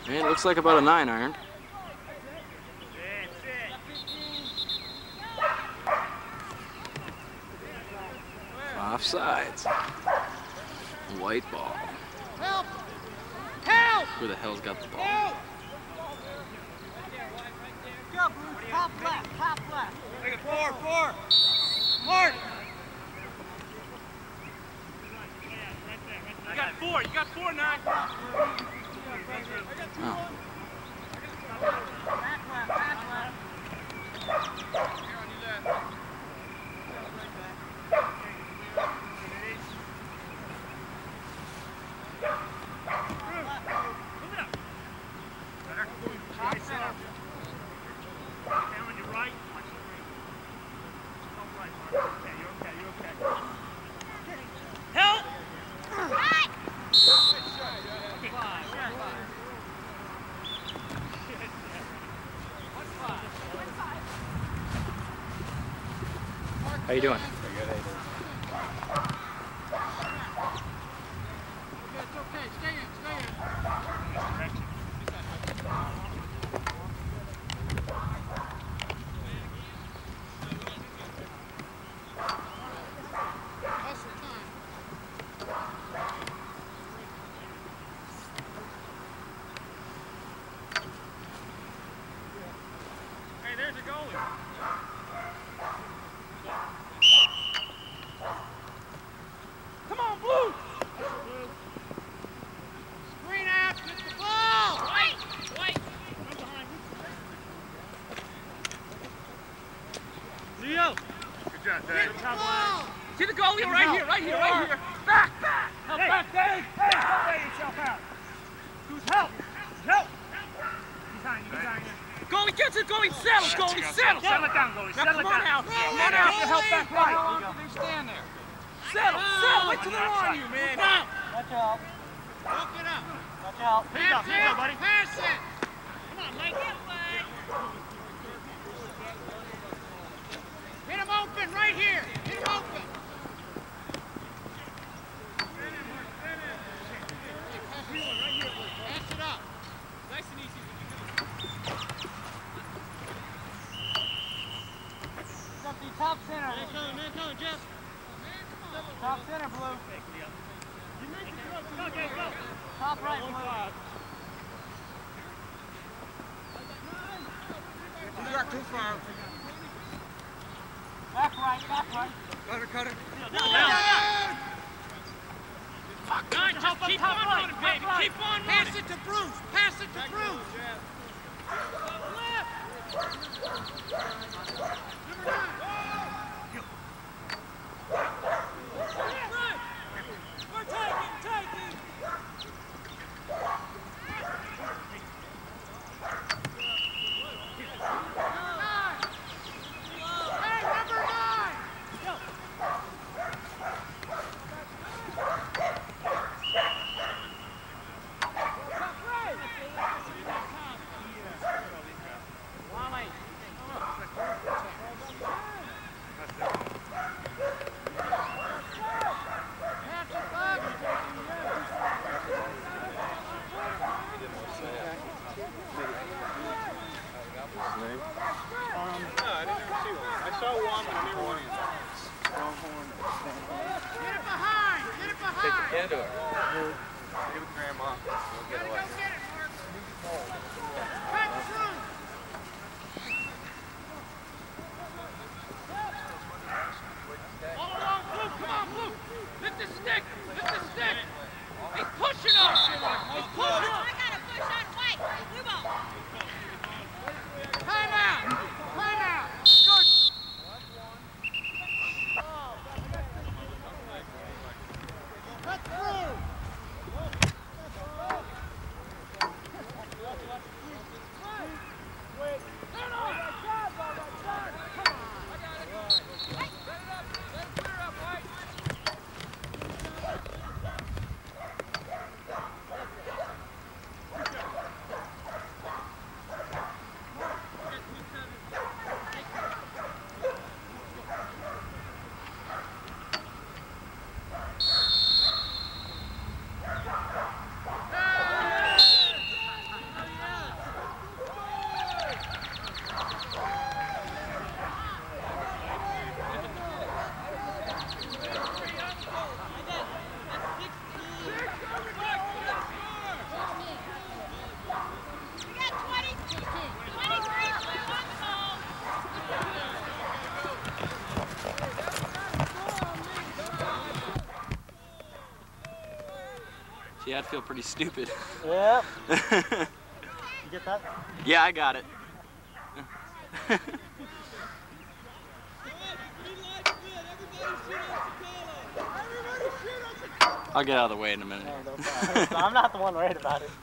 And it looks like about a 9-iron. Offsides. White ball. Help! Help! Who the hell's got the ball? Help! Go, Bruce. Top left. Top left. Take it. 4. Mark! You got 4. You got 4 now. Oh. Back left. Back left. How you doing? Pretty good. It's okay. Stay in. Hustle time. Hey, there's a goalie. Come on, Blue! Screen out, get the ball! Wait! Come behind. Leo! Good job, Dave. See the goalie right here. Back! Help, back, Dave! Hey, don't lay yourself out. Who's help? He's on you. Goalie gets it, settle! Settle it down, goalie, settle it down. Come on out, help back right. How long can they stand there? Settle, wait till they're on you, man. Watch out. Look it up. Watch out. Pass it, buddy. Pass it. Come on, Mike, get away. Hit him open, right here. Hit him open. Pass it up. Nice and easy. It's up the top center. Man coming, Jeff. Top center, Blue. Go. Top right, Blue. You got too far. Back right. Cutter. Fuck. Just keep on running, baby. Keep on running. Pass it to Bruce. Get to her. Give it to Grandma. We'll get away. All along, Blue. Come on, Blue. Lift the stick. He's pushing us. I gotta push on White. Blue ball. Time out. Good. Cut through. See, I'd feel pretty stupid. Yep. You get that? Yeah, I got it. I'll get out of the way in a minute. No, no problem. I'm not the one worried about it.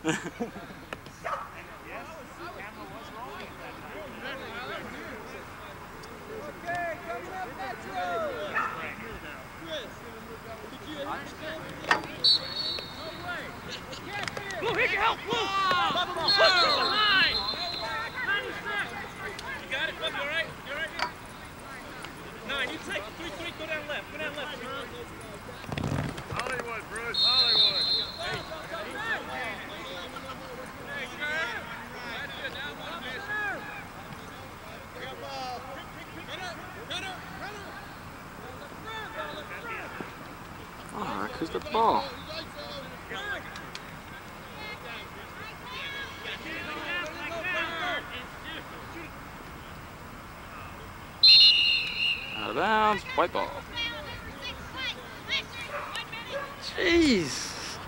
Blue, here you help, Blue! Push to the line! 96! You got it, Blue, you alright? You alright? 9, you take it. 3, go down left. Go down left. Hollywood, Bruce, Hollywood. Oh, Rick, who's the ball? Out of bounds, white ball. Jeez.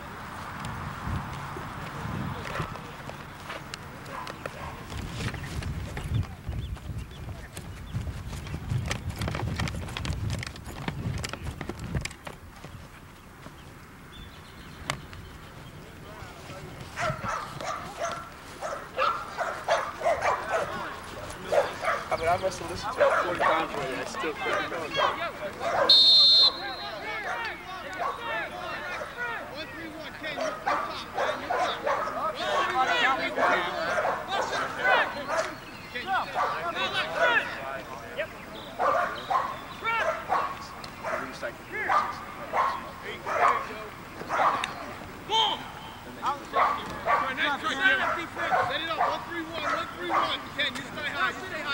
I mean, I must have listened to it 40 times already. I still couldn't go. Set it up, 1-3-1, 1-3-1. Ken, you stay high,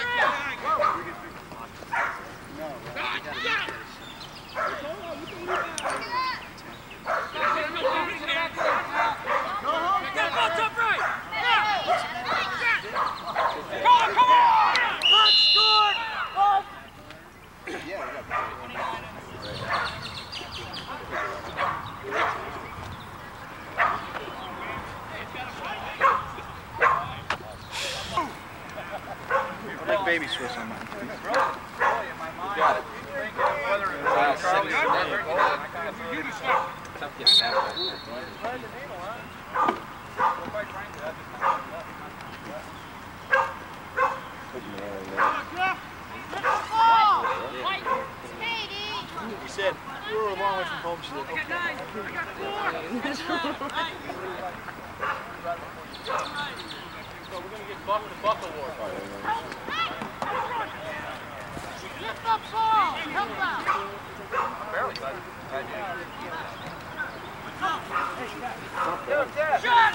Like baby Swiss on mine. Got it. He said, we were a long way from home. She said, okay. So we're going to get Buck the Buck Award. Lift up ball! Help out! Barely, bud. Shot!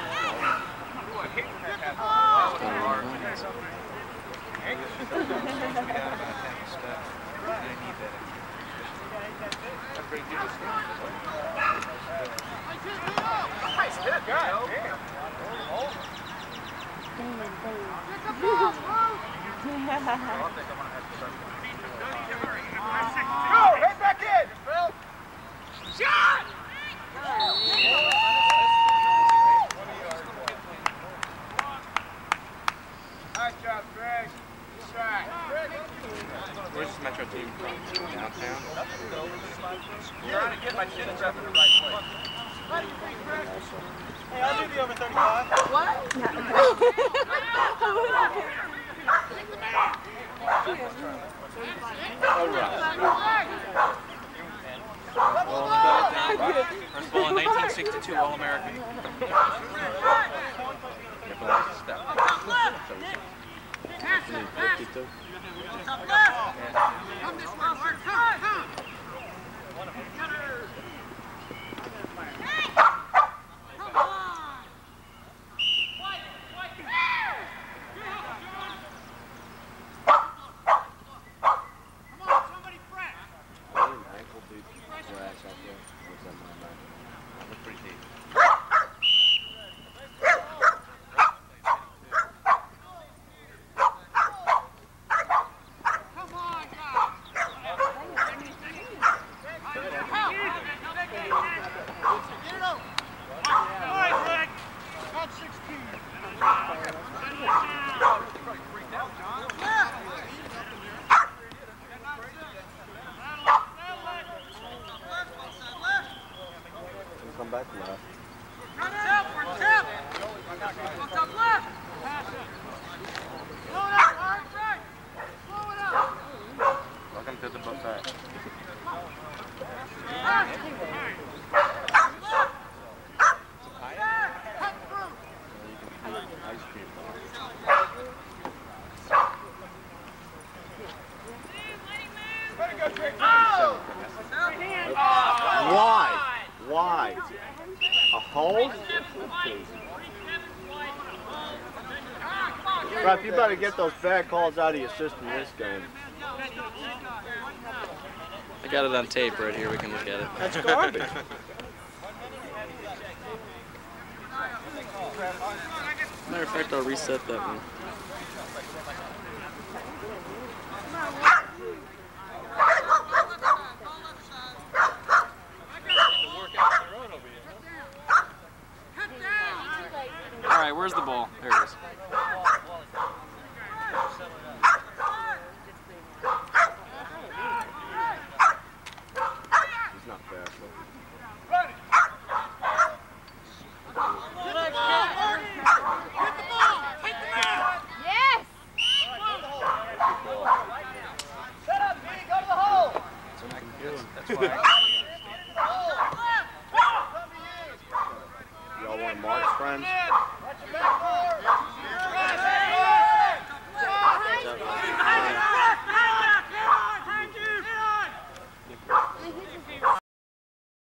Nice hit, guy. Go! Head back in! Phil! Shot! Nice job, Greg. Good try. Where's this Metro team from? Downtown? Trying to get my chin up in the right place. Hey, I'll do the over 35. First ball in 1962 All-American. Come this way, Mark. Come! come back from that. Run out, run out. Look up left. Slow it up, Art, right. Slow it up. Welcome to the buffet. Ice cream. Why? Why? A hole? Ref, you better get those bad calls out of your system this game. I got it on tape right here. We can look at it. That's garbage. Matter of fact, I'll reset that one. All right, where's the ball? There it is. He's not fast. Yes! Set up, B. Go to the hole. That's why. Y'all want to march, friends?